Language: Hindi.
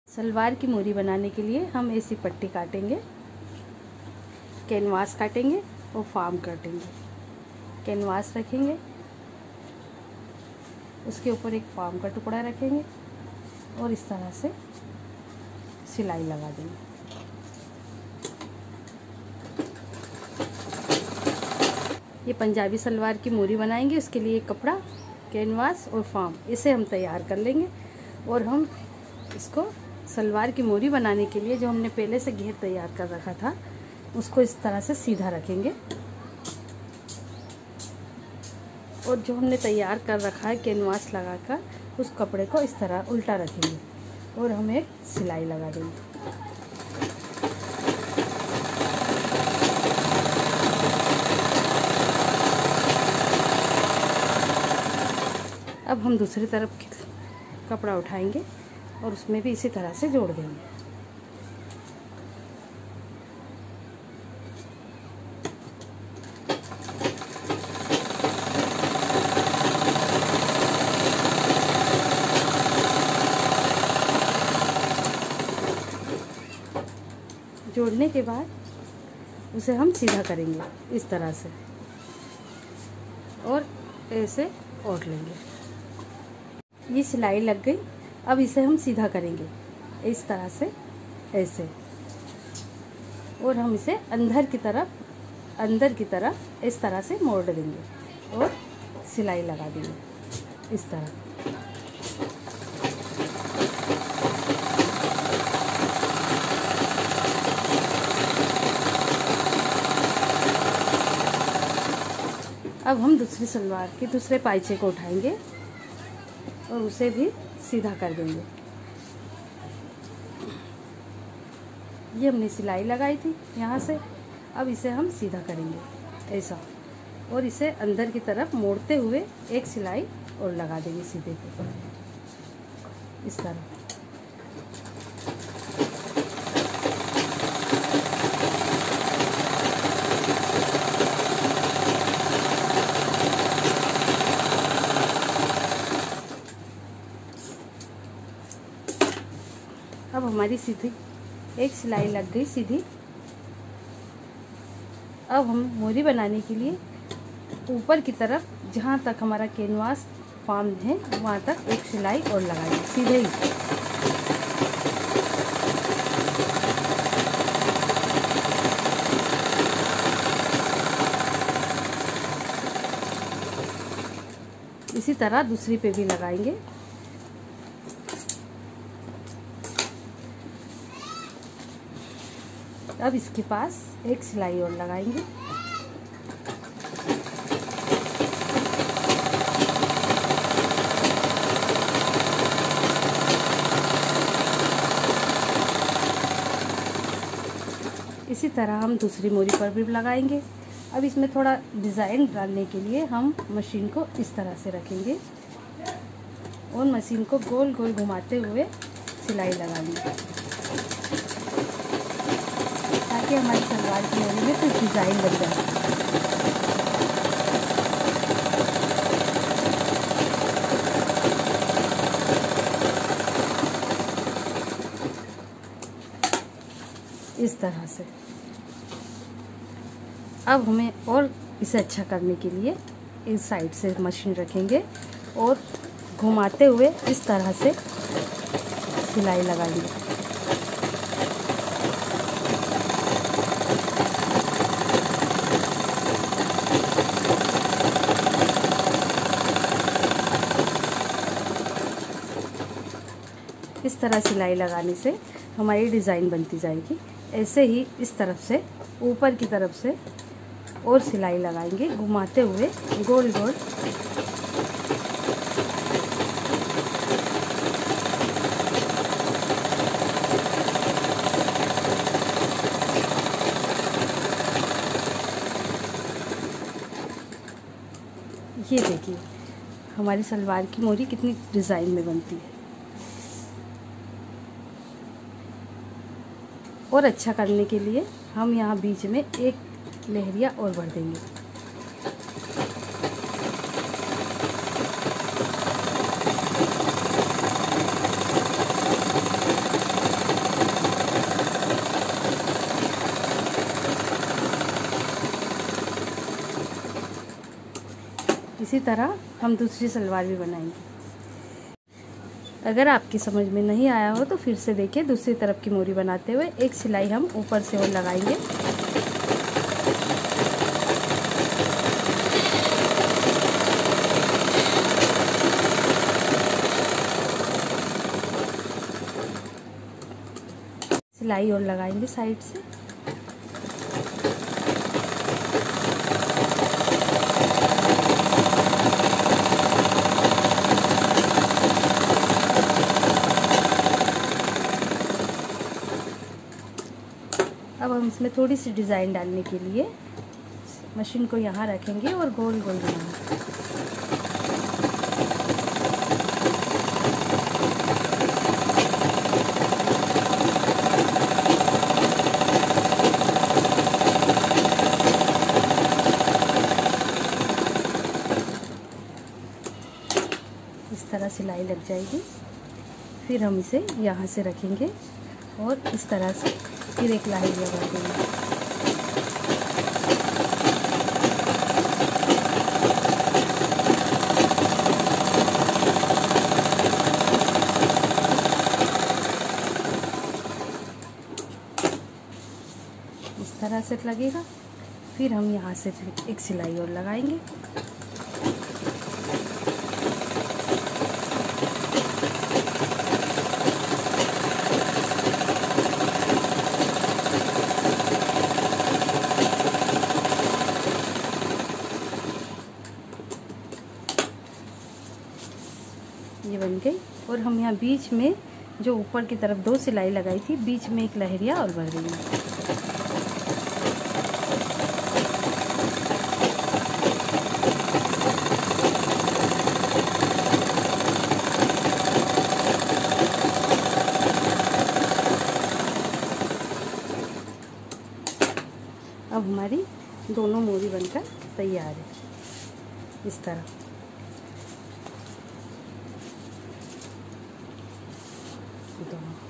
सलवार की मोरी बनाने के लिए हम ऐसी पट्टी काटेंगे, कैनवास काटेंगे और फार्म काटेंगे। कैनवास रखेंगे, उसके ऊपर एक फार्म का टुकड़ा रखेंगे और इस तरह से सिलाई लगा देंगे। ये पंजाबी सलवार की मोरी बनाएंगे, उसके लिए कपड़ा, कैनवास और फार्म इसे हम तैयार कर लेंगे। और हम इसको सलवार की मोरी बनाने के लिए जो हमने पहले से घेर तैयार कर रखा था उसको इस तरह से सीधा रखेंगे और जो हमने तैयार कर रखा है कैनवास लगाकर उस कपड़े को इस तरह उल्टा रखेंगे और हम एक सिलाई लगा देंगे। अब हम दूसरी तरफ कपड़ा उठाएंगे और उसमें भी इसी तरह से जोड़ देंगे। जोड़ने के बाद उसे हम सीधा करेंगे इस तरह से और ऐसे ओढ़ लेंगे। ये सिलाई लग गई। अब इसे हम सीधा करेंगे इस तरह से, ऐसे, और हम इसे अंदर की तरफ इस तरह से मोड़ देंगे और सिलाई लगा देंगे इस तरह। अब हम दूसरी सलवार के दूसरे पाइचे को उठाएंगे और उसे भी सीधा कर देंगे। ये हमने सिलाई लगाई थी यहाँ से, अब इसे हम सीधा करेंगे ऐसा और इसे अंदर की तरफ मोड़ते हुए एक सिलाई और लगा देंगे सीधे पे इस तरह। अब हमारी सीधी एक सिलाई लग गई सीधी। अब हम मोरी बनाने के लिए ऊपर की तरफ जहाँ तक हमारा कैनवास फार्म है वहाँ तक एक सिलाई और लगाएंगे सीधे ही। इसी तरह दूसरी पे भी लगाएंगे। अब इसके पास एक सिलाई और लगाएंगे। इसी तरह हम दूसरी मोरी पर भी लगाएंगे। अब इसमें थोड़ा डिज़ाइन डालने के लिए हम मशीन को इस तरह से रखेंगे और मशीन को गोल गोल घुमाते हुए सिलाई लगाएंगे ताकि हमारी सलवार की मोरी में कुछ डिज़ाइन बन जाए। इस तरह से। अब हमें और इसे अच्छा करने के लिए इस साइड से मशीन रखेंगे और घुमाते हुए इस तरह से सिलाई लगाएंगे। इस तरह सिलाई लगाने से हमारी डिज़ाइन बनती जाएगी। ऐसे ही इस तरफ से ऊपर की तरफ से और सिलाई लगाएंगे घुमाते हुए गोल गोल। ये देखिए हमारी सलवार की मोरी कितनी डिज़ाइन में बनती है। और अच्छा करने के लिए हम यहाँ बीच में एक लहरिया और भर देंगे। इसी तरह हम दूसरी सलवार भी बनाएंगे। अगर आपकी समझ में नहीं आया हो तो फिर से देखिए, दूसरी तरफ की मोरी बनाते हुए एक सिलाई हम ऊपर से और लगाएंगे। सिलाई और लगाएंगे साइड से। अब हम इसमें थोड़ी सी डिज़ाइन डालने के लिए मशीन को यहाँ रखेंगे और गोल गोल बनाएंगे। इस तरह सिलाई लग जाएगी। फिर हम इसे यहाँ से रखेंगे और इस तरह से फिर एक लाइन लगा देंगे। इस तरह से लगेगा। फिर हम यहाँ से एक सिलाई और लगाएंगे। ये बन गई। और हम यहाँ बीच में जो ऊपर की तरफ 2 सिलाई लगाई थी, बीच में एक लहरिया और भर रही है। अब हमारी दोनों मोरी बनकर तैयार है। इस तरह दोनों